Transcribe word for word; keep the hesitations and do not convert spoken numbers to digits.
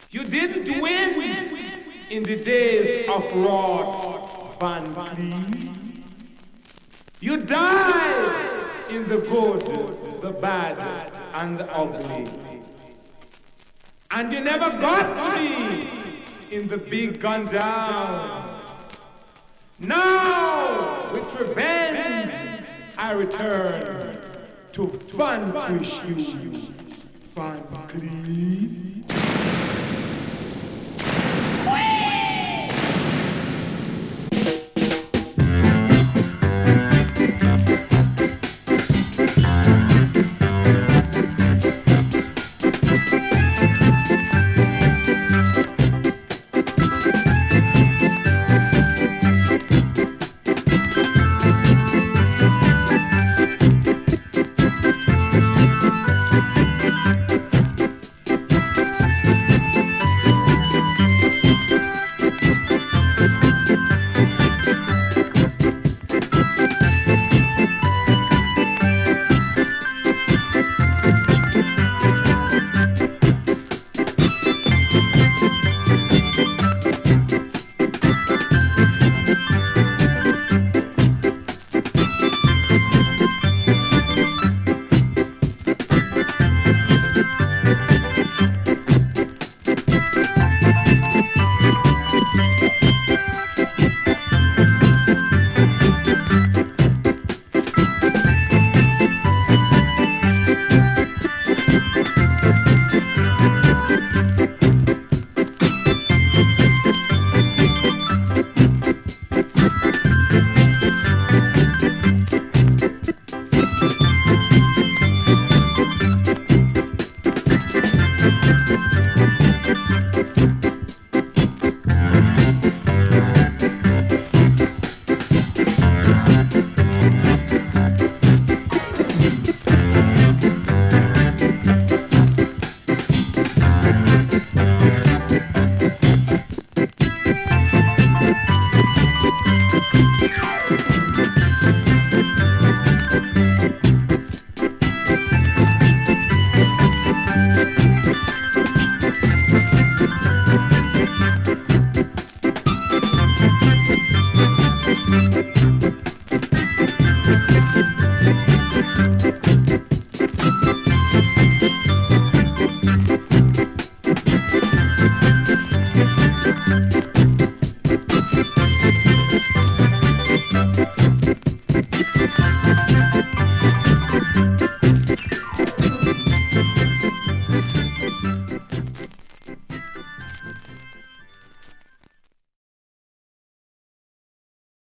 You didn't win in the days of Rod Van Cleef. You died in the good, the bad, and the ugly. And you never got to be in the big gun down. Now, with revenge, I return to vanquish you, Van Cleef.